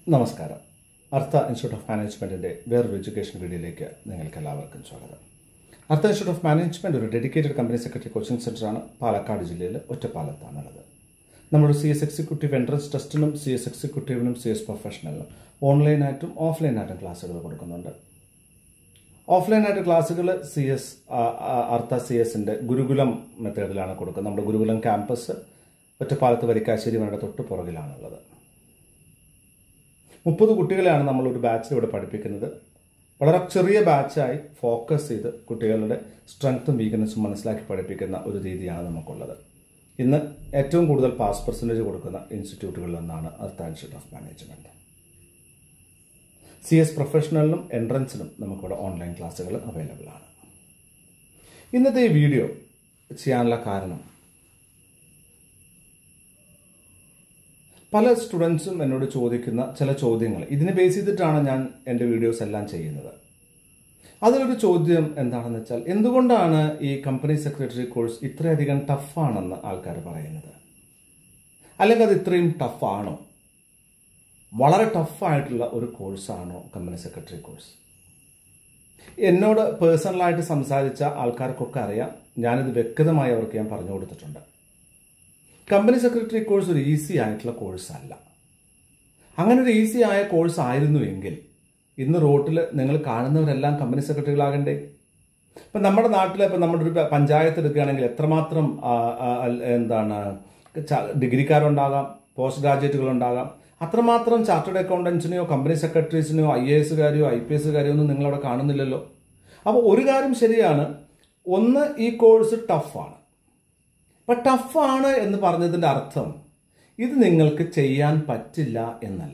നമസ്കാരം. Artha Institute of Managementന്റെ വേറൊരു education വീഡിയോയിലേക്ക് നിങ്ങൾക്ക് എല്ലാവർക്കും സ്വാഗതം. Artha Institute of Management ഒരു ഡെഡിക്കേറ്റഡ് കമ്പനി സെക്രട്ടറി കോച്ചിങ് സെന്ററാണ്. പാലക്കാട് ജില്ലയിൽ ഒറ്റപ്പാലത്താണുള്ളത്. നമ്മുടെ CS എക്സിക്യൂട്ടീവ് എൻട്രൻസ് ടെസ്റ്റിനും CS എക്സിക്യൂട്ടീവിനും CS പ്രൊഫഷണലിനും ഓൺലൈനായിട്ടും ഓഫ്ലൈനായിട്ടും ക്ലാസ്സുകൾ കൊടുക്കുന്നുണ്ട്. ഓഫ്ലൈനായിട്ട് ക്ലാസ്സുകൾ ArthaCSന്റെ ഗുരുകുലം മെത്തേഡിലാണ് കൊടുക്കുന്നത്. നമ്മുടെ ഗുരുകുലം ക്യാമ്പസ് ഒറ്റപ്പാലത്ത് വരിക്കാശ്ശേരി വനയുടെ തൊട്ട് പുറകിലാണുള്ളത്. 30 കുട്ടികളെയാണ് നമ്മളൊരു ബാച്ചിൽ ഇവിടെ പഠിപ്പിക്കുന്നത്. വളരെ ചെറിയ ബാച്ചായി ഫോക്കസ് ചെയ്ത് കുട്ടികളുടെ സ്ട്രെങ്ത്തും വീക്ക്നെസ്സും മനസ്സിലാക്കി പഠിപ്പിക്കുന്ന ഒരു രീതിയാണ് നമുക്കുള്ളത്. ഇന്ന് ഏറ്റവും കൂടുതൽ പാസ് പെർസെൻറ്റേജ് കൊടുക്കുന്ന ഇൻസ്റ്റിറ്റ്യൂട്ടുകളിലൊന്നാണ് Artha Institute of Management. CS പ്രൊഫഷണലിനും എൻട്രൻസിനും നമുക്കിവിടെ ഓൺലൈൻ ക്ലാസ്സുകൾ അവൈലബിൾ ആണ്. ഇന്നത്തെ ഈ വീഡിയോ ചെയ്യാനുള്ള കാരണം, പല സ്റ്റുഡൻസും എന്നോട് ചോദിക്കുന്ന ചില ചോദ്യങ്ങൾ, ഇതിനെ ബേസ് ചെയ്തിട്ടാണ് ഞാൻ എൻ്റെ വീഡിയോസ് എല്ലാം ചെയ്യുന്നത്. അതിലൊരു ചോദ്യം എന്താണെന്ന് വെച്ചാൽ, എന്തുകൊണ്ടാണ് ഈ കമ്പനി സെക്രട്ടറി കോഴ്സ് ഇത്രയധികം ടഫാണെന്ന് ആൾക്കാർ പറയുന്നത്? അല്ലെങ്കിൽ അത് ഇത്രയും ടഫാണോ? വളരെ ടഫായിട്ടുള്ള ഒരു കോഴ്സാണോ കമ്പനി സെക്രട്ടറി കോഴ്സ്? എന്നോട് പേഴ്സണലായിട്ട് സംസാരിച്ച ആൾക്കാർക്കൊക്കെ അറിയാം, ഞാനിത് വ്യക്തമായി അവർക്ക് ഞാൻ പറഞ്ഞു കൊടുത്തിട്ടുണ്ട്. കമ്പനി സെക്രട്ടറി കോഴ്സ് ഒരു ഈസി ആയിട്ടുള്ള കോഴ്സല്ല. അങ്ങനെ ഒരു ഈസി ആയ കോഴ്സ് ആയിരുന്നുവെങ്കിൽ ഇന്ന് റോട്ടിൽ നിങ്ങൾ കാണുന്നവരെല്ലാം കമ്പനി സെക്രട്ടറികളാകണ്ടേ? ഇപ്പം നമ്മുടെ നാട്ടിൽ ഇപ്പം നമ്മുടെ ഒരു പഞ്ചായത്ത് എടുക്കുകയാണെങ്കിൽ എത്രമാത്രം ഡിഗ്രിക്കാരുണ്ടാകാം, പോസ്റ്റ് ഗ്രാജുവേറ്റുകളുണ്ടാകാം. അത്രമാത്രം ചാർട്ടേഡ് അക്കൗണ്ടൻസിനെയോ കമ്പനി സെക്രട്ടറീസിനെയോ IASകാരെയോ IPSകാരെയോ ഒന്നും നിങ്ങളവിടെ കാണുന്നില്ലല്ലോ. അപ്പോൾ ഒരു കാര്യം ശരിയാണ്, ഒന്ന്, ഈ കോഴ്സ് ടഫാണ്. അപ്പം ടഫാണ് എന്ന് പറഞ്ഞതിൻ്റെ അർത്ഥം ഇത് നിങ്ങൾക്ക് ചെയ്യാൻ പറ്റില്ല എന്നല്ല.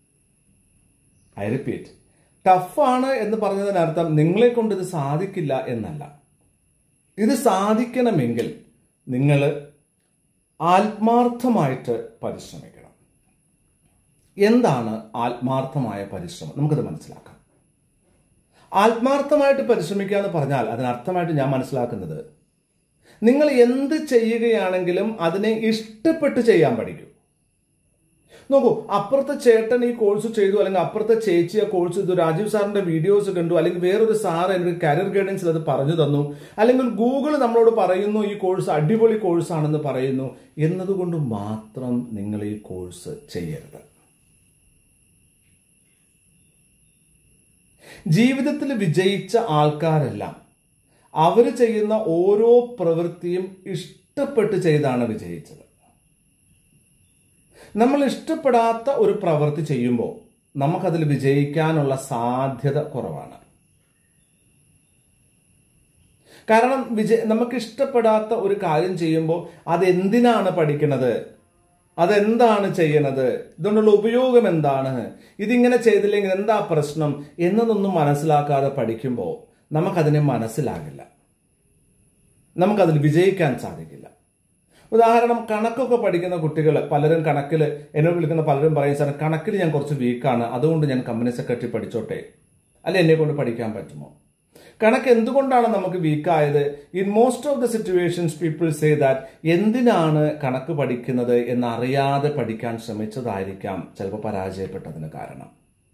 ഐ റിപ്പീറ്റ്, ടഫാണ് എന്ന് പറഞ്ഞതിനർത്ഥം നിങ്ങളെ കൊണ്ട് ഇത് സാധിക്കില്ല എന്നല്ല. ഇത് സാധിക്കണമെങ്കിൽ നിങ്ങൾ ആത്മാർത്ഥമായിട്ട് പരിശ്രമിക്കണം. എന്താണ് ആത്മാർത്ഥമായ പരിശ്രമം? നമുക്കത് മനസ്സിലാക്കാം. ആത്മാർത്ഥമായിട്ട് പരിശ്രമിക്കുക എന്ന് പറഞ്ഞാൽ അതിനർത്ഥമായിട്ട് ഞാൻ മനസ്സിലാക്കുന്നത്, നിങ്ങൾ എന്ത് ചെയ്യുകയാണെങ്കിലും അതിനെ ഇഷ്ടപ്പെട്ട് ചെയ്യാൻ പഠിക്കൂ. നോക്കൂ, അപ്പുറത്തെ ചേട്ടൻ ഈ കോഴ്സ് ചെയ്തു, അല്ലെങ്കിൽ അപ്പുറത്തെ ചേച്ചി ആ കോഴ്സ് ചെയ്തു, രാജീവ് സാറിന്റെ വീഡിയോസ് കണ്ടു, അല്ലെങ്കിൽ വേറൊരു സാർ എനിക്ക് കരിയർ ഗൈഡൻസിൽ അത് പറഞ്ഞു തന്നു, അല്ലെങ്കിൽ ഗൂഗിൾ നമ്മളോട് പറയുന്നു ഈ കോഴ്സ് അടിപൊളി കോഴ്സാണെന്ന് പറയുന്നു എന്നതുകൊണ്ട് മാത്രം നിങ്ങൾ ഈ കോഴ്സ് ചെയ്യരുത്. ജീവിതത്തിൽ വിജയിച്ച ആൾക്കാരെല്ലാം അവർ ചെയ്യുന്ന ഓരോ പ്രവൃത്തിയും ഇഷ്ടപ്പെട്ട് ചെയ്താണ് വിജയിച്ചത്. നമ്മൾ ഇഷ്ടപ്പെടാത്ത ഒരു പ്രവൃത്തി ചെയ്യുമ്പോൾ നമുക്കതിൽ വിജയിക്കാനുള്ള സാധ്യത കുറവാണ്. കാരണം നമുക്ക് ഇഷ്ടപ്പെടാത്ത ഒരു കാര്യം ചെയ്യുമ്പോൾ അതെന്തിനാണ് പഠിക്കുന്നത്, അതെന്താണ് ചെയ്യണത്, ഇതുകൊണ്ടുള്ള ഉപയോഗം എന്താണ്, ഇതിങ്ങനെ ചെയ്തില്ലെങ്കിൽ എന്താ പ്രശ്നം എന്നതൊന്നും മനസ്സിലാക്കാതെ പഠിക്കുമ്പോൾ നമുക്കതിനെ മനസ്സിലാകില്ല, നമുക്കതിൽ വിജയിക്കാൻ സാധിക്കില്ല. ഉദാഹരണം, കണക്കൊക്കെ പഠിക്കുന്ന കുട്ടികൾ പലരും കണക്കിൽ എന്നോട് വിളിക്കുന്ന പലരും പറയും, സാർ കണക്കിൽ ഞാൻ കുറച്ച് വീക്കാണ്, അതുകൊണ്ട് ഞാൻ കമ്പനി സെക്രട്ടറി പഠിച്ചോട്ടെ, അല്ലെ എന്നെ കൊണ്ട് പഠിക്കാൻ പറ്റുമോ? കണക്ക് എന്തുകൊണ്ടാണ് നമുക്ക് വീക്കായത്? In most of the situations people say that എന്തിനാണ് കണക്ക് പഠിക്കുന്നത് എന്നറിയാതെ പഠിക്കാൻ ശ്രമിച്ചതായിരിക്കാം ചിലപ്പോൾ പരാജയപ്പെട്ടതിന് കാരണം.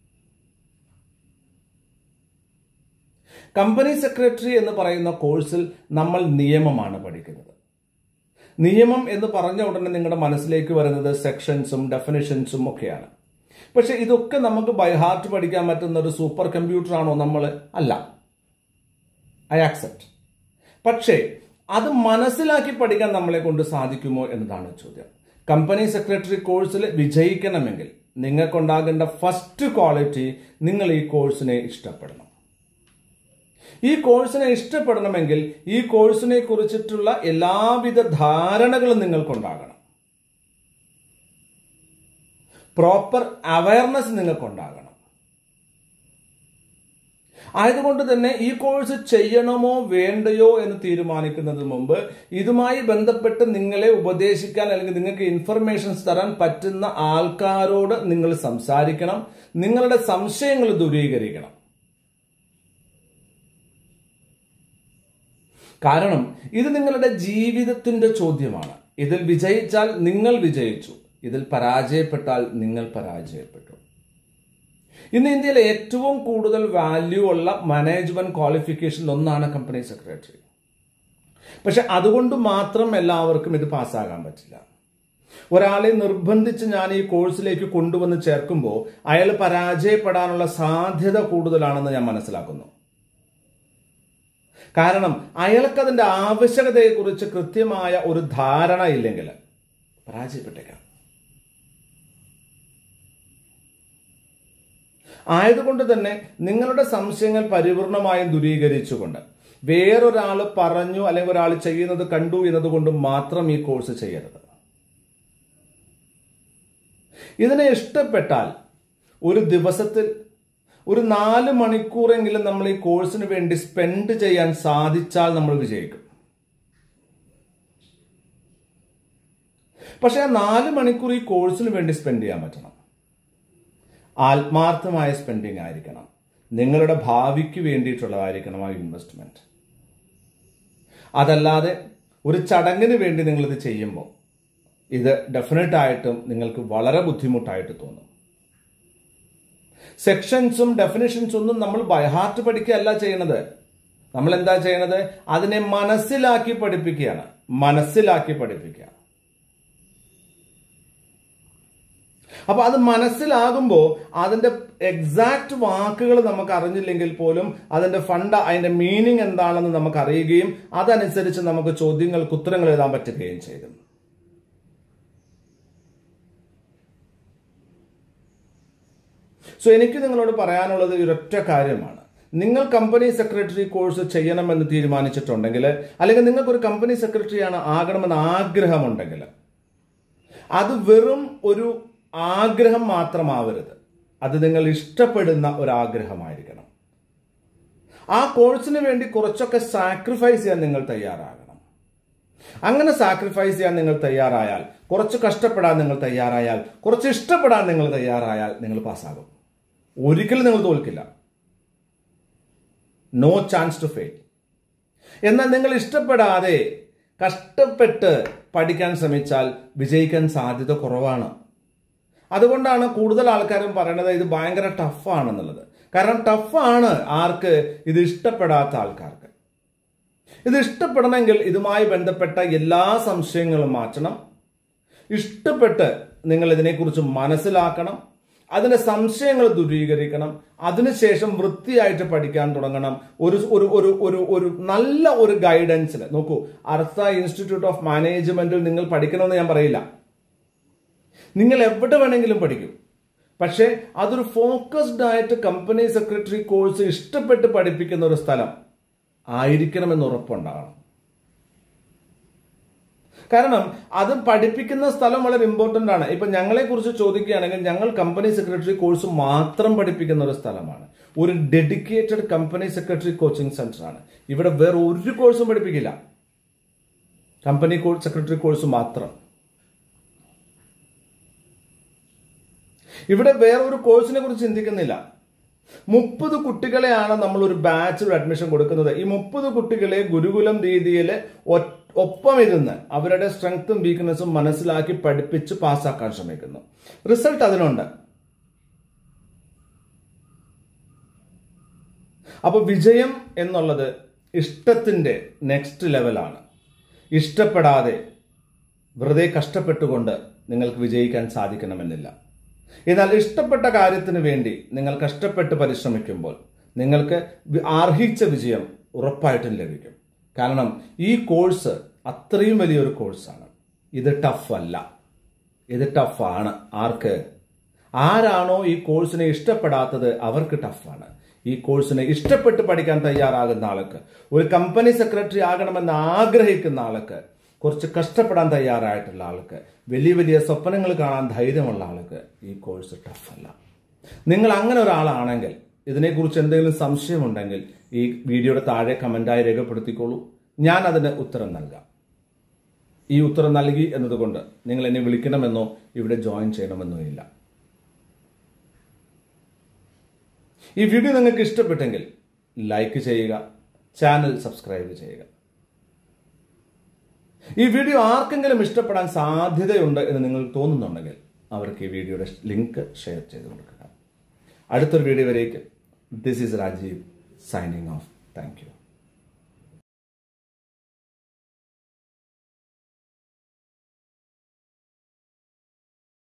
കമ്പനി സെക്രട്ടറി എന്ന് പറയുന്ന കോഴ്സിൽ നമ്മൾ നിയമമാണ് പഠിക്കുന്നത്. നിയമം എന്ന് പറഞ്ഞ ഉടനെ നിങ്ങളുടെ മനസ്സിലേക്ക് വരുന്നത് സെക്ഷൻസും ഡെഫിനിഷൻസും ഒക്കെയാണ്. പക്ഷെ ഇതൊക്കെ നമുക്ക് ബൈ ഹാർട്ട് പഠിക്കാൻ പറ്റുന്ന ഒരു സൂപ്പർ കമ്പ്യൂട്ടർ ആണോ നമ്മൾ? അല്ല, ഐ ആക്സെപ്റ്റ്. പക്ഷേ അത് മനസ്സിലാക്കി പഠിക്കാൻ നമ്മളെ കൊണ്ട് സാധിക്കുമോ എന്നതാണ് ചോദ്യം. കമ്പനി സെക്രട്ടറി കോഴ്സിൽ വിജയിക്കണമെങ്കിൽ നിങ്ങൾക്കുണ്ടാകേണ്ട ഫസ്റ്റ് ക്വാളിറ്റി, നിങ്ങൾ ഈ കോഴ്സിനെ ഇഷ്ടപ്പെടണം. ഈ കോഴ്സിനെ ഇഷ്ടപ്പെടണമെങ്കിൽ ഈ കോഴ്സിനെ കുറിച്ചിട്ടുള്ള എല്ലാവിധ ധാരണകളും നിങ്ങൾക്കുണ്ടാകണം. Proper awareness നിങ്ങൾക്കുണ്ടാകണം. ആയതുകൊണ്ട് തന്നെ ഈ കോഴ്സ് ചെയ്യണമോ വേണ്ടയോ എന്ന് തീരുമാനിക്കുന്നതിന് മുമ്പ് ഇതുമായി ബന്ധപ്പെട്ട് നിങ്ങളെ ഉപദേശിക്കാൻ അല്ലെങ്കിൽ നിങ്ങൾക്ക് ഇൻഫർമേഷൻസ് തരാൻ പറ്റുന്ന ആൾക്കാരോട് നിങ്ങൾ സംസാരിക്കണം. നിങ്ങളുടെ സംശയങ്ങൾ ദൂരീകരിക്കണം. കാരണം ഇത് നിങ്ങളുടെ ജീവിതത്തിന്റെ ചോദ്യമാണ്. ഇതിൽ വിജയിച്ചാൽ നിങ്ങൾ വിജയിച്ചു, ഇതിൽ പരാജയപ്പെട്ടാൽ നിങ്ങൾ പരാജയപ്പെട്ടു. ഇന്ന് ഇന്ത്യയിലെ ഏറ്റവും കൂടുതൽ വാല്യൂ ഉള്ള മാനേജ്മെന്റ് ക്വാളിഫിക്കേഷൻ ഒന്നാണ് കമ്പനി സെക്രട്ടറി. പക്ഷെ അതുകൊണ്ട് മാത്രം എല്ലാവർക്കും ഇത് പാസ്സാകാൻ പറ്റില്ല. ഒരാളെ നിർബന്ധിച്ച് ഞാൻ ഈ കോഴ്സിലേക്ക് കൊണ്ടുവന്ന് ചേർക്കുമ്പോൾ അയാൾ പരാജയപ്പെടാനുള്ള സാധ്യത കൂടുതലാണെന്ന് ഞാൻ മനസ്സിലാക്കുന്നു. കാരണം അയാൾക്ക് അതിന്റെ ആവശ്യകതയെക്കുറിച്ച് കൃത്യമായ ഒരു ധാരണ ഇല്ലെങ്കിൽ പരാജയപ്പെട്ടേക്കാം. ആയതുകൊണ്ട് തന്നെ നിങ്ങളുടെ സംശയങ്ങൾ പരിപൂർണമായും ദൂരീകരിച്ചുകൊണ്ട് വേറൊരാൾ പറഞ്ഞു അല്ലെങ്കിൽ ഒരാൾ ചെയ്യുന്നത് കണ്ടു എന്നതുകൊണ്ട് മാത്രം ഈ കോഴ്സ് ചെയ്യരുത്. ഇതിനെ ഇഷ്ടപ്പെട്ടാൽ ഒരു ദിവസത്തിൽ ഒരു 4 മണിക്കൂറെങ്കിലും നമ്മൾ ഈ കോഴ്സിന് വേണ്ടി സ്പെൻഡ് ചെയ്യാൻ സാധിച്ചാൽ നമ്മൾ വിജയിക്കും. പക്ഷെ ആ 4 മണിക്കൂർ ഈ കോഴ്സിന് വേണ്ടി സ്പെൻഡ് ചെയ്യാൻ പറ്റണം. ആത്മാർത്ഥമായ സ്പെൻഡിങ് ആയിരിക്കണം. നിങ്ങളുടെ ഭാവിക്ക് വേണ്ടിയിട്ടുള്ളതായിരിക്കണം ആ ഇൻവെസ്റ്റ്മെന്റ്. അതല്ലാതെ ഒരു ചടങ്ങിന് വേണ്ടി നിങ്ങളിത് ചെയ്യുമ്പോൾ ഇത് ഡെഫിനറ്റ് ആയിട്ടും നിങ്ങൾക്ക് വളരെ ബുദ്ധിമുട്ടായിട്ട് തോന്നും. സെക്ഷൻസും ഡെഫിനിഷൻസും ഒന്നും നമ്മൾ ബൈഹാർട്ട് പഠിക്കുകയല്ല ചെയ്യുന്നത്. നമ്മൾ എന്താ ചെയ്യുന്നത്? അതിനെ മനസ്സിലാക്കി പഠിപ്പിക്കുകയാണ്. മനസ്സിലാക്കി പഠിപ്പിക്കുക. അപ്പൊ അത് മനസ്സിലാകുമ്പോൾ അതിന്റെ എക്സാക്ട് വാക്കുകൾ നമുക്ക് അറിഞ്ഞില്ലെങ്കിൽ പോലും അതിന്റെ അതിന്റെ മീനിങ് എന്താണെന്ന് നമുക്ക് അറിയുകയും അതനുസരിച്ച് നമുക്ക് ചോദ്യങ്ങൾക്ക് ഉത്തരങ്ങൾ എഴുതാൻ പറ്റുകയും ചെയ്തു. സോ എനിക്ക് നിങ്ങളോട് പറയാനുള്ളത് ഒരൊറ്റ കാര്യമാണ്. നിങ്ങൾ കമ്പനി സെക്രട്ടറി കോഴ്സ് ചെയ്യണമെന്ന് തീരുമാനിച്ചിട്ടുണ്ടെങ്കിൽ, അല്ലെങ്കിൽ നിങ്ങൾക്കൊരു കമ്പനി സെക്രട്ടറി ആകണമെന്ന് ആഗ്രഹമുണ്ടെങ്കിൽ, അത് വെറും ഒരു ആഗ്രഹം മാത്രമാവരുത്. അത് നിങ്ങൾ ഇഷ്ടപ്പെടുന്ന ഒരു ആഗ്രഹമായിരിക്കണം. ആ കോഴ്സിന് വേണ്ടി കുറച്ചൊക്കെ സാക്രിഫൈസ് ചെയ്യാൻ നിങ്ങൾ തയ്യാറാകണം. അങ്ങനെ സാക്രിഫൈസ് ചെയ്യാൻ നിങ്ങൾ തയ്യാറായാൽ, കുറച്ച് കഷ്ടപ്പെടാൻ നിങ്ങൾ തയ്യാറായാൽ, കുറച്ച് ഇഷ്ടപ്പെടാൻ നിങ്ങൾ തയ്യാറായാൽ നിങ്ങൾ പാസ്സാകും. ഒരിക്കലും നിങ്ങൾ തോൽക്കില്ല. No chance to fail. എന്നാൽ നിങ്ങൾ ഇഷ്ടപ്പെടാതെ കഷ്ടപ്പെട്ട് പഠിക്കാൻ ശ്രമിച്ചാൽ വിജയിക്കാൻ സാധ്യത കുറവാണ്. അതുകൊണ്ടാണ് കൂടുതൽ ആൾക്കാരും പറയുന്നത് ഇത് ഭയങ്കര ടഫാണെന്നുള്ളത്. കാരണം ടഫാണ് ആർക്ക്? ഇത് ഇഷ്ടപ്പെടാത്ത ആൾക്കാർക്ക്. ഇത് ഇഷ്ടപ്പെടണമെങ്കിൽ ഇതുമായി ബന്ധപ്പെട്ട എല്ലാ സംശയങ്ങളും മാറ്റണം. ഇഷ്ടപ്പെട്ട് നിങ്ങൾ ഇതിനെക്കുറിച്ച് മനസ്സിലാക്കണം. അതിന്റെ സംശയങ്ങൾ ദൂരീകരിക്കണം. അതിനുശേഷം വൃത്തിയായിട്ട് പഠിക്കാൻ തുടങ്ങണം. ഒരു നല്ല ഒരു ഗൈഡൻസിൽ നോക്കൂ. അർത്ത ഇൻസ്റ്റിറ്റ്യൂട്ട് ഓഫ് മാനേജ്മെന്റിൽ നിങ്ങൾ പഠിക്കണമെന്ന് ഞാൻ പറയില്ല. നിങ്ങൾ എവിടെ വേണമെങ്കിലും പഠിക്കും. പക്ഷേ അതൊരു ഫോക്കസ്ഡ് ആയിട്ട് കമ്പനി സെക്രട്ടറി കോഴ്സ് ഇഷ്ടപ്പെട്ട് പഠിപ്പിക്കുന്ന ഒരു സ്ഥലം ആയിരിക്കണമെന്ന് ഉറപ്പുണ്ടാകണം. കാരണം അത് പഠിപ്പിക്കുന്ന സ്ഥലം വളരെ ഇമ്പോർട്ടന്റ് ആണ്. ഇപ്പൊ ഞങ്ങളെ കുറിച്ച് ചോദിക്കുകയാണെങ്കിൽ ഞങ്ങൾ കമ്പനി സെക്രട്ടറി കോഴ്സ് മാത്രം പഠിപ്പിക്കുന്ന ഒരു സ്ഥലമാണ്. ഒരു dedicated company secretary coaching centre ആണ്. ഇവിടെ വേറെ ഒരു കോഴ്സും പഠിപ്പിക്കില്ല. കമ്പനി സെക്രട്ടറി കോഴ്സ് മാത്രം. ഇവിടെ വേറെ ഒരു കോഴ്സിനെ കുറിച്ച് ചിന്തിക്കുന്നില്ല. 30 കുട്ടികളെയാണ് നമ്മൾ ഒരു ബാച്ചിൽ അഡ്മിഷൻ കൊടുക്കുന്നത്. ഈ 30 കുട്ടികളെ ഗുരുകുലം രീതിയിൽ ഒപ്പം ഇരുന്ന് അവരുടെ സ്ട്രെങ്ത്തും വീക്ക്നെസ്സും മനസ്സിലാക്കി പഠിപ്പിച്ച് പാസ്സാക്കാൻ ശ്രമിക്കുന്നു. റിസൾട്ട് അതിനുണ്ട്. അപ്പൊ വിജയം എന്നുള്ളത് ഇഷ്ടത്തിന്റെ നെക്സ്റ്റ് ലെവലാണ്. ഇഷ്ടപ്പെടാതെ വെറുതെ കഷ്ടപ്പെട്ടുകൊണ്ട് നിങ്ങൾക്ക് വിജയിക്കാൻ സാധിക്കണമെന്നില്ല. എന്നാൽ ഇഷ്ടപ്പെട്ട കാര്യത്തിന് വേണ്ടി നിങ്ങൾ കഷ്ടപ്പെട്ട് പരിശ്രമിക്കുമ്പോൾ നിങ്ങൾക്ക് അർഹിച്ച വിജയം ഉറപ്പായിട്ടും ലഭിക്കും. കാരണം ഈ കോഴ്സ് അത്രയും വലിയൊരു കോഴ്സാണ്. ഇത് ടഫ് അല്ല, ഇത് ടഫാണ്. ആർക്ക്? ആരാണോ ഈ കോഴ്സിനെ ഇഷ്ടപ്പെടാത്തത് അവർക്ക് ടഫാണ്. ഈ കോഴ്സിനെ ഇഷ്ടപ്പെട്ട് പഠിക്കാൻ തയ്യാറാകുന്ന ആൾക്ക്, ഒരു കമ്പനി സെക്രട്ടറി ആകണമെന്ന് ആഗ്രഹിക്കുന്ന ആൾക്ക്, കുറച്ച് കഷ്ടപ്പെടാൻ തയ്യാറായിട്ടുള്ള ആൾക്ക്, വലിയ വലിയ സ്വപ്നങ്ങൾ കാണാൻ ധൈര്യമുള്ള ആൾക്ക് ഈ കോഴ്സ് ടഫല്ല. നിങ്ങൾ അങ്ങനെ ഒരാളാണെങ്കിൽ, ഇതിനെക്കുറിച്ച് എന്തെങ്കിലും സംശയമുണ്ടെങ്കിൽ ഈ വീഡിയോയുടെ താഴെ കമന്റായി രേഖപ്പെടുത്തിക്കോളൂ. ഞാൻ അതിന് ഉത്തരം നൽകാം. ഈ ഉത്തരം നൽകി എന്നതുകൊണ്ട് നിങ്ങൾ എന്നെ വിളിക്കണമെന്നോ ഇവിടെ ജോയിൻ ചെയ്യണമെന്നോ ഇല്ല. ഈ വീഡിയോ നിങ്ങൾക്ക് ഇഷ്ടപ്പെട്ടെങ്കിൽ ലൈക്ക് ചെയ്യുക, ചാനൽ സബ്സ്ക്രൈബ് ചെയ്യുക. ഈ വീഡിയോ ആർക്കെങ്കിലും ഇഷ്ടപ്പെടാൻ സാധ്യതയുണ്ട് എന്ന് നിങ്ങൾക്ക് തോന്നുന്നുണ്ടെങ്കിൽ അവർക്ക് ഈ വീഡിയോയുടെ ലിങ്ക് ഷെയർ ചെയ്ത് കൊടുക്കുക. അടുത്തൊരു വീഡിയോ വരേക്കും this is Rajeev signing off. Thank U.